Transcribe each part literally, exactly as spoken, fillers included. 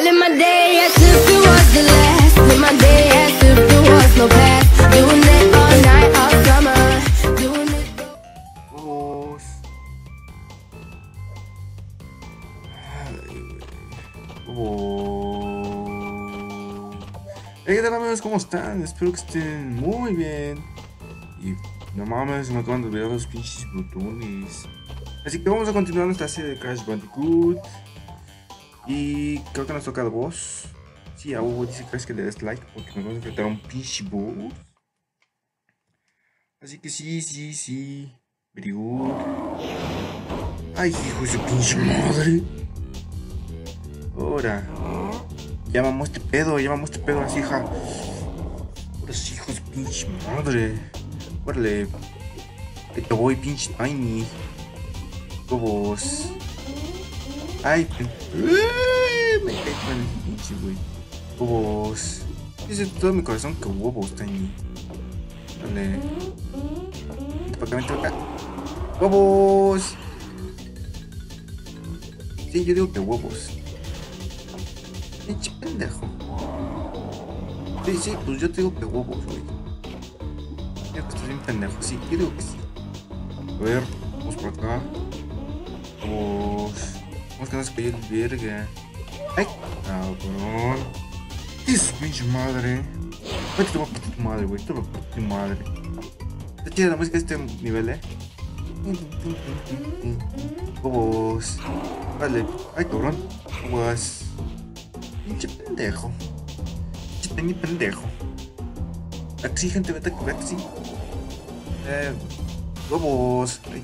live my day as if it was the last. Live my day as if there was no past. Doing it all night, all summer. Doing it. Vamos. Vamos. Hey, ¿qué tal amigos? ¿Cómo están? Espero que estén muy bien. Y no mames, me acaban de olvidar los pinches botones. Así que vamos a continuar nuestra serie de Crash Bandicoot. Y creo que nos toca de boss. Sí, a Hugo dice Crash que le des like porque nos vamos a enfrentar a un pinche boss. Así que sí, sí, sí. Very good. Ay, hijo de su pinche madre. Ahora. Llamamos este pedo, llamamos este pedo así, hija. Ahora sí, hijo de su pinche madre. Órale. Ahí te voy, pinche Tiny. Huevos. Ay, me caí con el pinche, güey. Huevos. Dice todo mi corazón que huevos, Tiny. Dale. Vente para acá, vente para acá. ¡Huevos! Sí, yo digo que huevos. Pinche pendejo. Sí, sí, pues yo te digo que huevos, güey. Digo que estás bien pendejo, sí, yo digo que sí. A ver, vamos por acá. Vamos. Vamos que no se cayó el verga. Ay, cabrón. ¿Qué es pinche madre? Vete, te voy a partir tu madre, güey. Te voy a partir tu madre. Está chida la música de este nivel, eh. Vamos. Vale. Ay, cabrón. Vamos. Pinche pendejo. Pinche Tiny pendejo. Aquí, gente, vete a aquí. Eh. Vamos. Ay.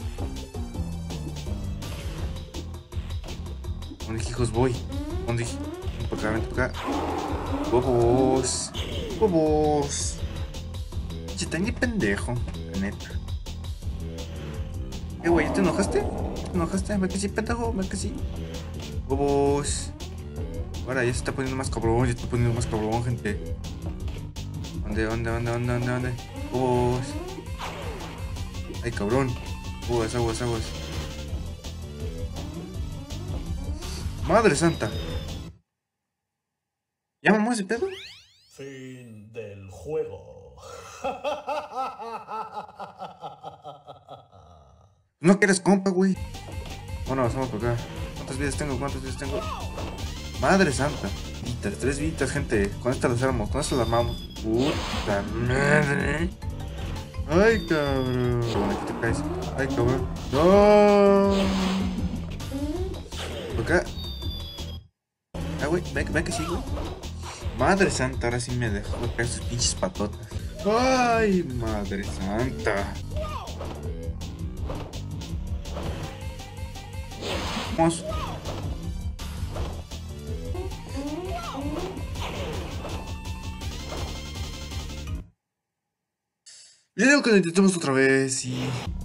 ¿Dónde hijos voy? ¿Dónde? Vente para acá, vente para acá. Vamos. Vamos. Pinche Tiny pendejo. La neta. Eh, güey, ¿te enojaste? ¿Te enojaste? ¿Ve que sí, pendejo? ¿Ve que sí? Vamos. Ahora ya se está poniendo más cabrón, ya se está poniendo más cabrón, gente. ¿Dónde, dónde, dónde, dónde, dónde, dónde? Vamos. Ay, cabrón. Aguas, aguas, aguas. Madre santa. ¿Ya mamó ese pedo? Fin del juego. No quieres compa, güey. Bueno, vamos por acá. ¿Cuántas vidas tengo? ¿Cuántas vidas tengo? Madre santa. Vitas, tres vitas, gente. Con esta las armamos, con esto las armamos. Puta madre. Ay, cabrón. Aquí te caes. Ay, cabrón. No. Por acá. Ah, güey, ve, ve que sí, güey. Madre santa, ahora sí me dejó caer sus pinches patotas. Ay, madre santa. Vamos. Yo digo que lo intentemos otra vez, sí.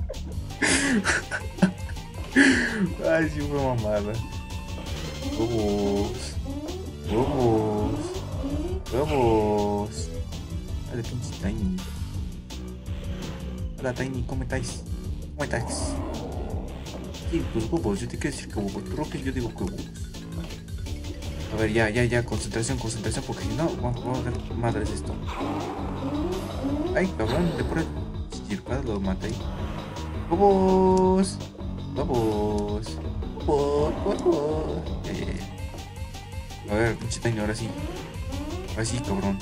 Ay, sí fue mamada. Vamos. Vamos. Vamos. Dale, pinche Tiny. Hola, Tiny, ¿cómo estáis? ¿Cómo estáis? Sí, pues huevos, yo te quiero decir que huevos. Tú rompes, yo digo que huevos. A ver, ya, ya, ya, concentración, concentración, porque si no, vamos, vamos a ver qué madre es esto. Ay, cabrón, de pura chirpada lo maté ahí. ¡Vamos! ¡Vamos! ¡Vamos! ¡Vamos! Eh. A ver, pinche Tiny, ahora sí. Ahora sí, cabrón.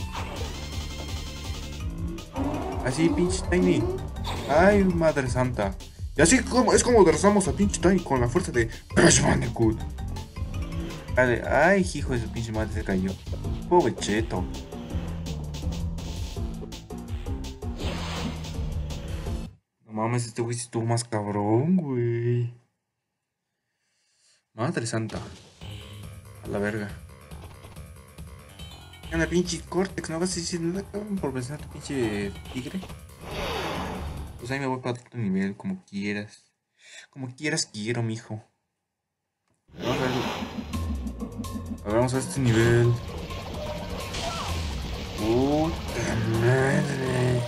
Así, pinche Tiny. Ay, madre santa. Y así como, es como derrotamos a pinche Tiny con la fuerza de Crash Bandicoot. Dale, ay, hijo de su pinche madre, se cayó. Pobre cheto. No mames, este güey estuvo más cabrón, güey. Madre santa. A la verga. Anda, pinche Cortex, no vas a decir nada, cabrón, por pensar tu pinche tigre. Pues ahí me voy para otro nivel, como quieras. Como quieras quiero, mijo. Vamos a ver. A ver, vamos a este nivel. Puta madre.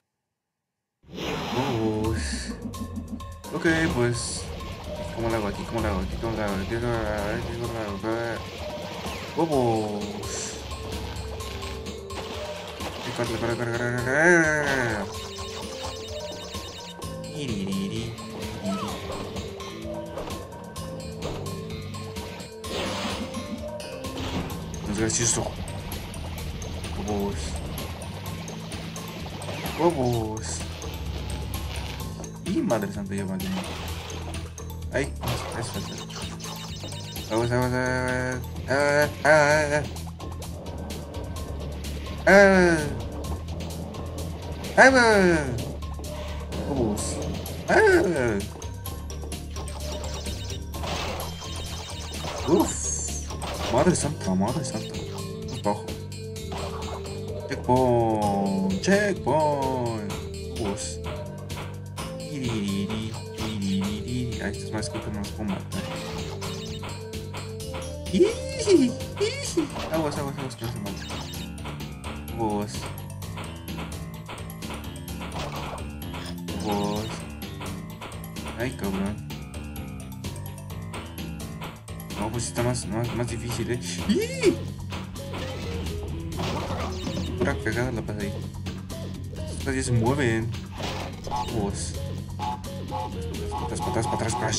Vamos. Ok, pues. ¿Cómo lo hago aquí? ¿Cómo lo hago aquí? ¿Cómo lo hago aquí? ¿Cómo lo hago aquí? ¿Cómo lo hago aquí? ¡Huevos! Corre, corre, corre, corre, corre. Iririri, iriri. No es gracioso. Huevos. Huevos. Y madre santa, ya vale. Ay, eso, eso. Vamos, vamos, vamos. Ah, ah, ah. Ah. Ah. Vamos. Ah. Uf. Madre santa, madre santa. Bajo. Checkpoint. Checkpoint. Uf. Iririri, iririri. Ah, estos más creo que no los puedo matar. Aguas, aguas, aguas, que no se matan. Vos. Vos. Ay, cabrón. No, pues está más, más, más difícil, eh. ¡Ih! Pura cagada la pasa ahí. Estas ya se mueven. Vos. Patas, patas, patas, patas.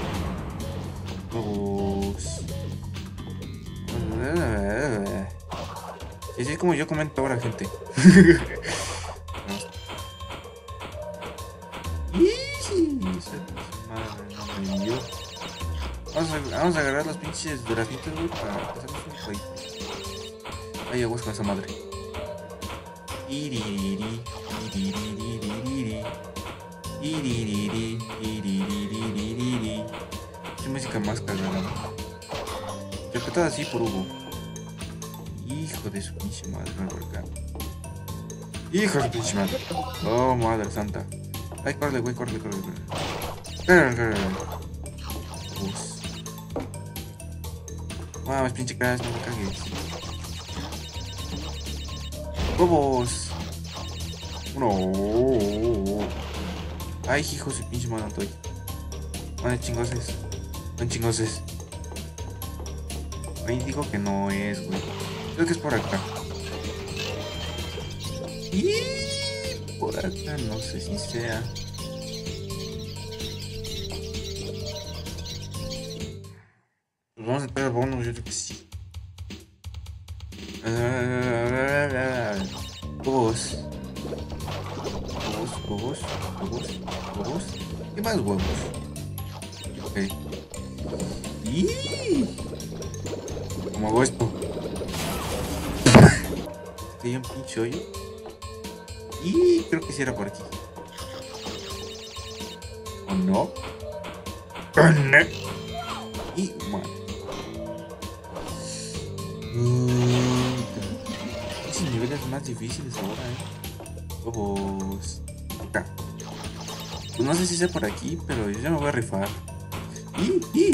Vos. Sí, sí, como yo comento ahora, gente. Vamos a, vamos a agarrar los pinches grafitos, güey, para pasarnos un jueguito. Ay, aguas con esa madre. Iririri, iririri, iririri, iririri. Qué música más cagada. Interpretada así por Hugo. Hijo de su pinche madre, no por acá. Hijo de su pinche madre. Oh, madre santa. Ay, córrele, güey, córrele, córrele, córrele. Córrele, córrele. Uf. Vamos, pinche casa, no me cagues. ¡Huevos! No. Ay, hijo de su pinche madre, estoy. ¿Dónde chingoses? ¿Dónde chingoses? Ahí dijo que no es, güey. Creo que es por acá. Y por acá no sé si sea. Pues vamos a entrar al bonus, yo creo que sí. Huevos. Huevos, huevos, huevos, huevos. ¿Qué más huevos? Ok. Y ¿cómo hago esto? Hay un pinche hoyo. Y creo que sí era por aquí. ¿O no? Y bueno. Esos niveles más difíciles ahora, eh. Huevos. Acá. Pues no sé si sea por aquí, pero yo ya me voy a rifar. Y, y.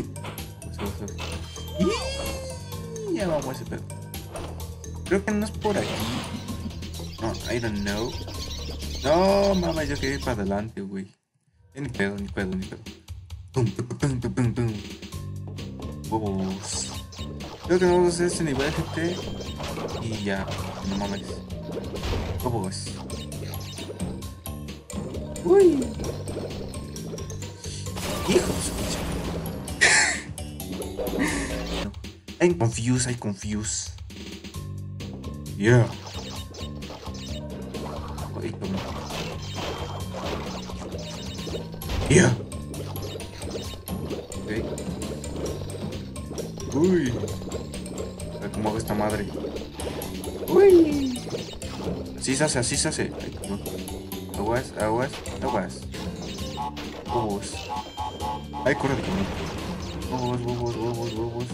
Y ya vamos a ese pedo. Creo que no es por aquí. No, I don't know. No, mamá, yo quería ir para adelante, güey. Ni pedo, ni pedo, ni pedo. Pum, pum, pum, pum, pum, pum. Huevos. Creo que vamos a hacer este nivel, gente. Y ya, no mames. Huevos. Uy. Hijo de su pinche. I'm confused, I'm confused. Yeah. Ay, cabrón. Yeah. Okay. Uy. A ver cómo hago esta madre. Uy. Así se hace, así se hace. Ay, cabrón. Aguas, aguas, aguas. Huevos. Ay, corre de cabrón. Huevos, huevos, huevos, huevos.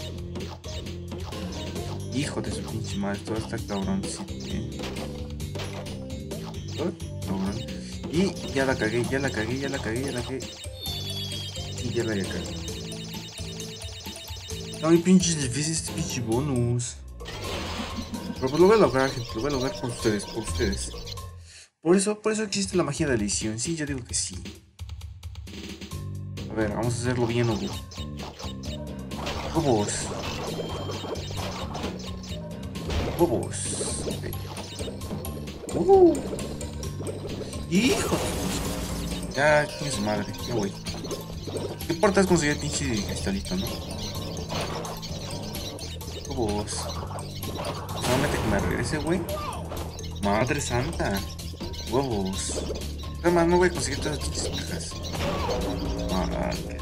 Hijo de su pinche madre, todo está cabrón, sí, eh. Todo cabrón. Y ya la cagué, ya la cagué, ya la cagué, ya la cagué. Y ya la ya cagué. No hay pinches difíciles, este pinche bonus. Pero pues lo voy a lograr, gente, lo voy a lograr por ustedes, por ustedes. Por eso, por eso existe la magia de la edición, sí, yo digo que sí. A ver, vamos a hacerlo bien, Hugo. Huevos. Huevos. Uh. Hijo. Ya tiene su madre. Ya voy. ¿Qué importa es conseguir el pinche cristalito, no? Huevos. Solamente que me regrese, güey. Madre santa. Huevos. Además, no voy a conseguir todas las pinches cajas. Madre.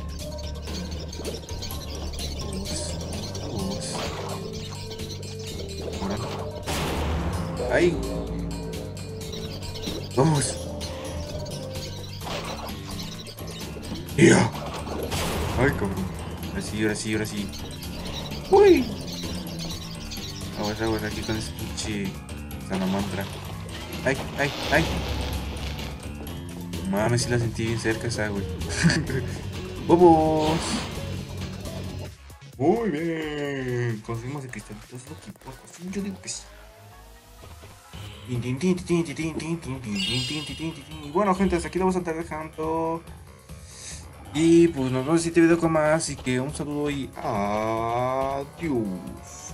Huevos. Huevos. Ahora. ¡Ay! ¡Vamos! ¡Ya! ¡Ay, cabrón! Ahora sí, ahora sí, ahora sí. ¡Uy! Aguas, aguas aquí con ese pinche salamandra. ¡Ay, ay, ay! Mames, si la sentí bien cerca esa, güey. ¡Vamos! Muy bien. Conseguimos el cristalito, es lo que importa. Sí, yo digo que sí. Y bueno, gente, hasta aquí lo vamos a estar dejando. Y pues nos vemos en este video con más. Así que un saludo y adiós.